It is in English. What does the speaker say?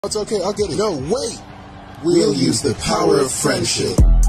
It's okay, I'll get it. No, wait! We'll use the power of friendship.